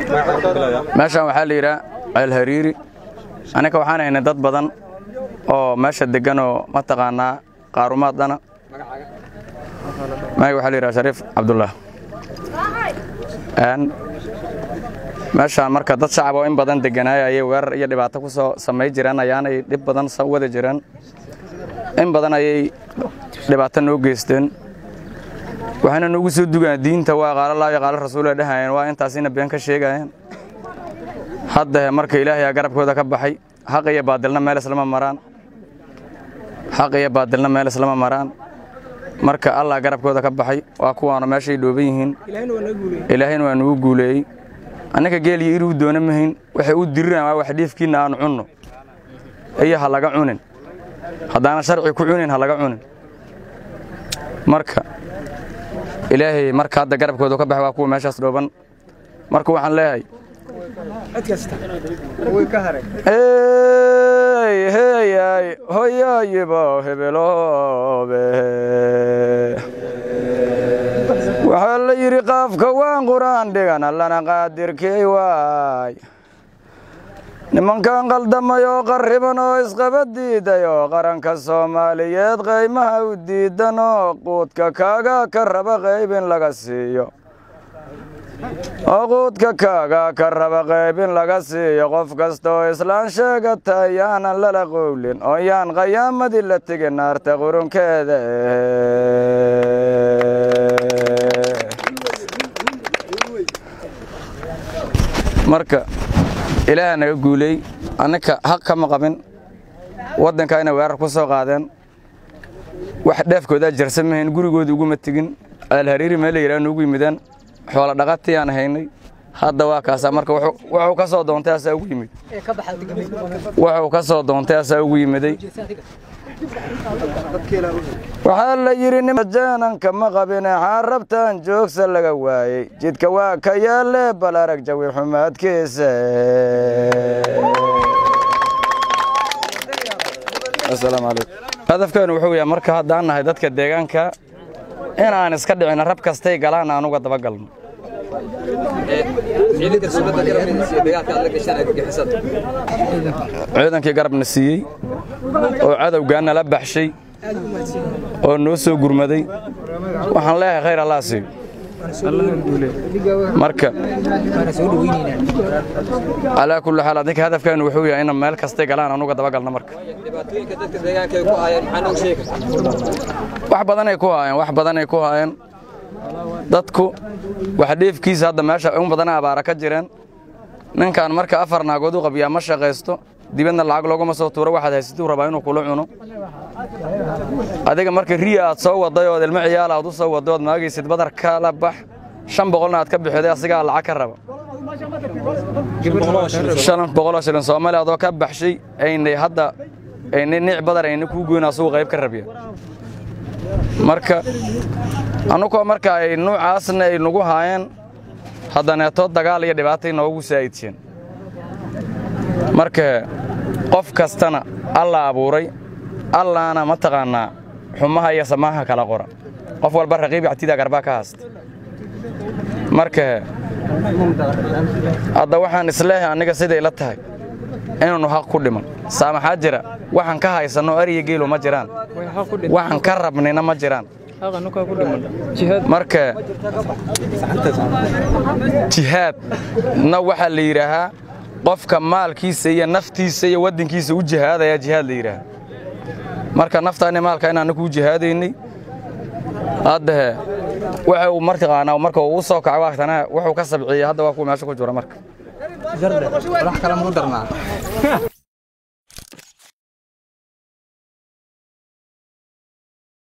meeshan waxaa la yidhaa Alhariiri anaka waxaan haynay dad badan oo meesha degan oo mataqaanaa qaarumaadana magaca waxaa la yidhaa Shariif Cabdullah meeshaan marka dad shacab oo in badan deganay ay weerar iyo dhibaato ku soo sameey jireen ayaanay dib badan soo wada jireen in badan ay dhibaato noo geysteen waxaana nagu soo dugaan diinta waa qaal Allah iyo qaal rasuulada dhahaayeen waa intaasina been ka sheegayeen hadda marka Ilaahay garabkooda ka baxay xaq iyo baadilna meel islama maraan marka Allah garabkooda ka baxay waa kuwaana meeshay dhooban yihiin Ilaahayna waa nagu guuleeyay anaka geel iyo iru doona mahin waxa uu diraan wax dhiifkiina aan cunno ay halaga cunin hadana sharci ku cunin halaga cunin marka Ilaahay marka hadda garabkooda ka baxay waa kuwa meeshaas dhooban marka waxaan leeyahay adkasta way ka haray hey hoyayba hebeloobe waxa la yiri qaafka waan quraan dhigan allana qaadirkay waay nimankan qaldamayo qarriban oo isqabadiidayo qaranka Soomaaliyeed qaymaha u diidano quudka kaaga ka raba qaybin laga siiyo quudka kaaga ka raba qaybin laga siiyo qof kasta oo islaan sheegatay aan la qowlin oo yaan qiyaamadii la tigin naarta qurunkeeda marka Ilaahay naga guulay anaka xaq kama qabin wadanka ina weerar ku soo qaadeen wax dheefkooda jarsameen gurigooda ugu matigin Alhariiri meel yaraan ugu yimidaan xoolo dhaqatii aan haynay hadda waa kaasa marka wuxuu ka soo doontay asaa ugu yimid wuxuu ka soo doontay asaa ugu yimiday waxa la yiri nimajaanan kama qabin xarabtan joogsa laga waayay jidka waa ka yaale bal arag jawi xumaadkiisa assalaamu alaykum hadafkan wuxuu yahay marka haddaan nahay dadka deegaanka in aan iska dhicin rab kastay galaan aan uga daba galno ciidankii garabna siiyey oo cadawgaana la baxshay oo noo soo gurmaday waxaan leeyahay khayr Allah siiyo marka ala kulli xaal adinka hadafkan wuxuu yahay in meel kasta galaan aan uga daba galno marka dhibaatooyinka dadka deegaanka ay ku hayeen maxaan u sheegay wax badan ay ku hayeen dadku wax dheefkiisa hadda meesha in badan abaara ka jireen ninkan marka afar naagood u qabiya ma shaqeysto dibadna lacag loogama soo tuuro waxaad haysato rabaa inuu kula cuno adiga marka riya aad soo waday oo ilmo ciyaal aad u soo waday oo maagaysid badar kala bax 500 aad ka bixiday asiga lacag ka raba 500 shilin Soomaali aad ka baxshay aynay hadda aynay niic badar aynay ku goynaa suuq qayb ka rabiya marka anugu marka ay noocaasna ay nagu haayeen haddana tood dagaal iyo dhibaato inoogu saayideen marka qof kastana Allah abuuray Allahna ma taqaana xumaha iyo samaha kala qora qof walba raqiib actida garba ka haasta marka hadda waxaan islaahay aniga sida ila tahay inuu xaq ku dhiman saamaxa jira waxaan ka haysano ariga geelo ma jiraan waxaan ka rabnayna ma jiraan marka jihaad na waxa la yiraahaa qofka maalkiisa iyo naftiisa iyo wadankiisa u jihaadaya jihaad la yiraahaa marka naftaana maalka inaan ku jihaadaynay hadda waxa uu martiqaana marka uu soo kacay waqtana wuxuu ka sabciyay hadda waa ku meesha ku jira marka